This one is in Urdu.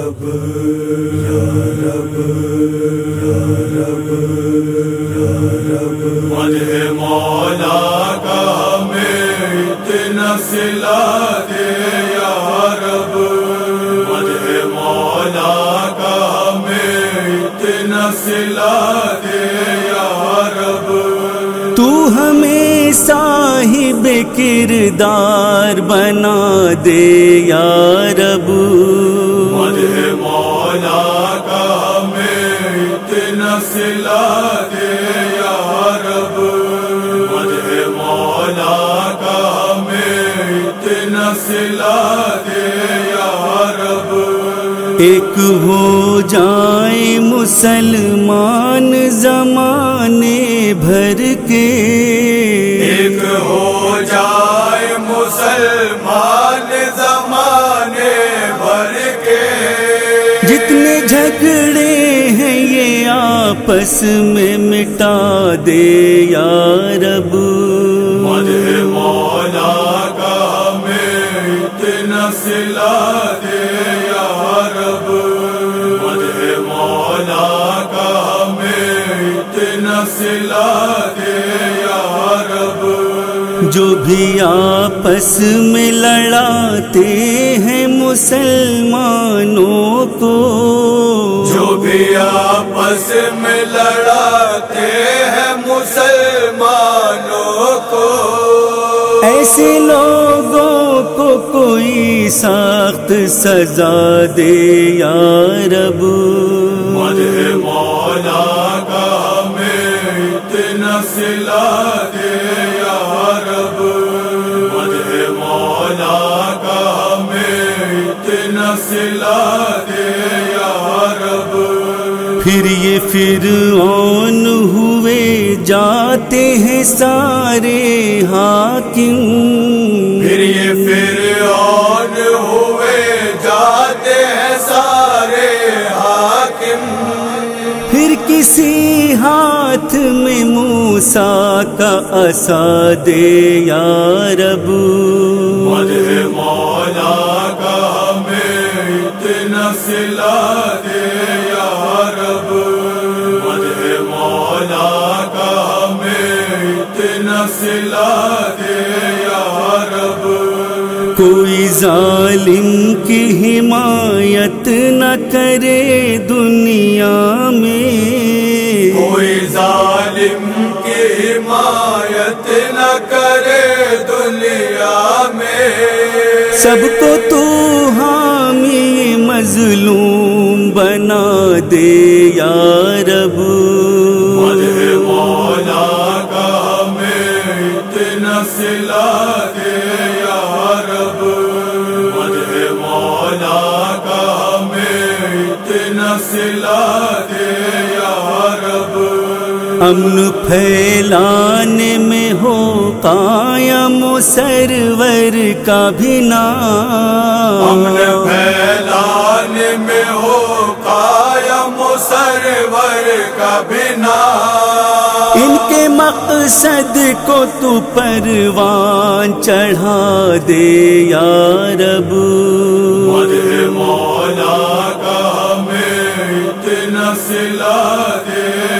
رب یا رب یا رب یا رب مدح مولا کا ہمیں اتنا صلہ دے یا رب مدح مولا کا ہمیں اتنا صلہ دے یا رب تو ہمیں صاحب کردار بنا دے یا رب مدح مولا کا ہمیں اتنا صلہ دے یا رب مدح مولا کا ہمیں اتنا صلہ دے یا رب ایک ہو جائیں مسلمان زمانے بھر کے ایک ہو جائے مسلمان زمانے بھر کے جتنے جھگڑے ہیں یہ آپس میں مٹا دے یا رب مدح مولا کا ہمیں اتنا صلہ دے یا رب مدح مولا کا ہمیں اتنا صلہ دے یا رب جو بھی آپس میں لڑاتے ہیں مسلمانوں کو جو بھی آپس میں لڑاتے ہیں مسلمانوں کو ایسے لوگوں کو کوئی سخت سزا دے یا رب مدح مولا کا ہمیں اتنا صلہ دے یا رب مدح مولا کا ہمیں اتنا صلہ دے یا رب پھر یہ فرعون ہوئے جاتے ہیں سارے حاکم پھر یہ فرعون ہوئے جاتے ہیں سارے حاکم پھر کسی ہاتھ میں موسیٰ کا عصا دے یا رب مدح مولا کا ہمیں اتنا صلہ دے یا رب مدح مولا کا ہمیں اتنا صلہ دے یا رب کوئی ظالم کی حمایت نہ کرے دنیا میں کوئی ظالم کی حمایت نہ کرے دنیا میں سب کو تو حامی مظلوم بنا دے یا رب مدح مولا کا ہمیں اتنا صلہ دے یا رب مدح مولا کا ہمیں اتنا صلہ دے یا رب امن پھیلانے میں ہو قائم سرور کا بھی نام امن پھیلانے میں ہو قائم سرور کا بھی نام ان کے مقصد کو تو پروان چڑھا دے یا رب مدح مولا کا ہمیں اتنا صلہ دے